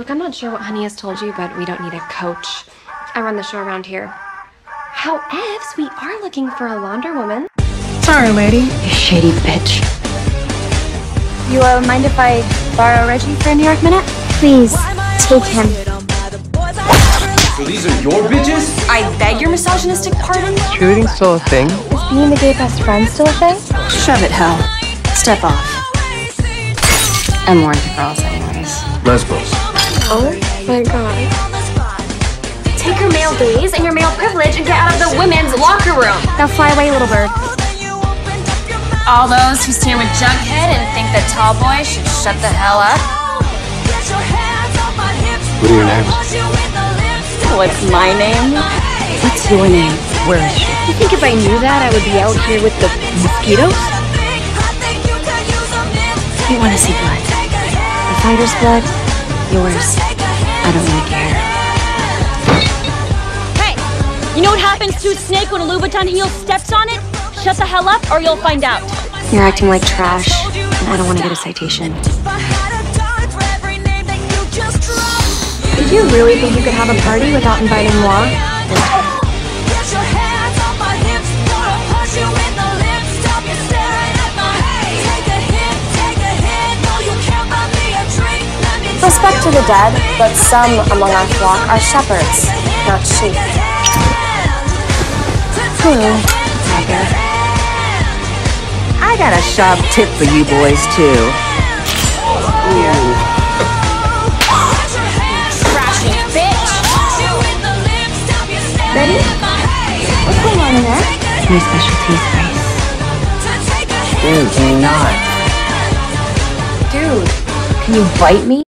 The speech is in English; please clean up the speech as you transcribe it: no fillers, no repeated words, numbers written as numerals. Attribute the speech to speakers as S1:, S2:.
S1: Look, I'm not sure what Honey has told you, but we don't need a coach. I run the show around here. However, we are looking for a launder woman.
S2: Sorry, lady. You shady bitch.
S3: You mind if I borrow Reggie for a New York minute?
S4: Please, take him.
S5: So these are your bitches?
S3: I beg your misogynistic pardon?
S2: Shooting still a thing?
S4: Is being the gay best friend still a thing?
S3: Shove it, hell. Step off. I'm more into girls anyways.
S5: Lesbos.
S1: Oh my god.
S3: Take your male gaze and your male privilege and get out of the women's locker room.
S4: Now fly away, little bird.
S3: All those who stand with Jughead and think that tall boy should shut the hell up.
S5: What are your names?
S3: What's my name? What's your name?
S2: Where is she?
S4: You think if I knew that, I would be out here with the mosquitoes?
S3: You want to see blood? The fighter's blood? Yours. I don't really care.
S6: Hey! You know what happens to a snake when a Louboutin heel steps on it? Shut the hell up or you'll find out.
S3: You're acting like trash, and I don't want to get a citation.
S4: Did you really think you could have a party without inviting moi? Respect to the dead, but some among our flock are shepherds, not sheep.
S3: Hello, Tiger.
S7: I got a sharp tip for you boys, too.
S6: Trashy bitch!
S4: Ready? What's going on in there?
S3: My specialty spice.
S7: Dude, can you not?
S3: Dude, can you bite me?